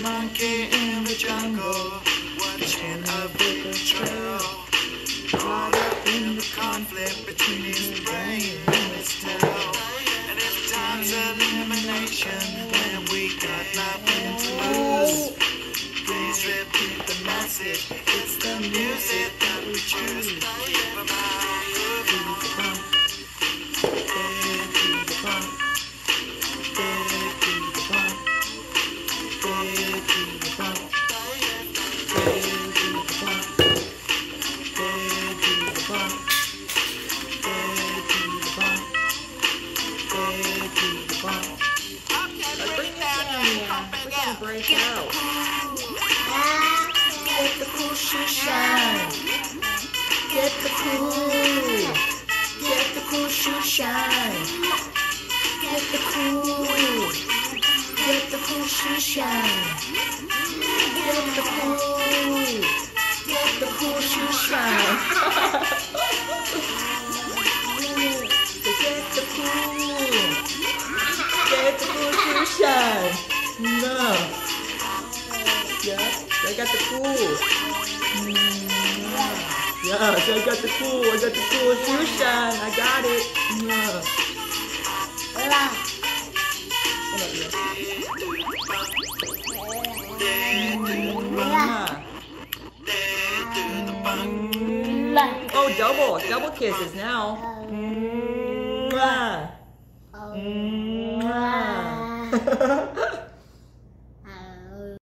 monkey in the jungle, watching a paper trail. Caught up in the conflict between his brain and his tail. And it's time's elimination when we got nothing to lose. Please repeat the message. It's the music that we choose. Break out. Get the cool shoe shine. Get the cool. Get the cool shoe shine. Get the cool. Get the cool shoe shine. Get the cool. Get the cool shoe shine. Get the cool. Get the cool shoe shine. No. Yeah, I got the cool. Yeah, I got the cool. I got the cool shoe shine. I got it. Yeah. Oh, double kisses now. Mwah.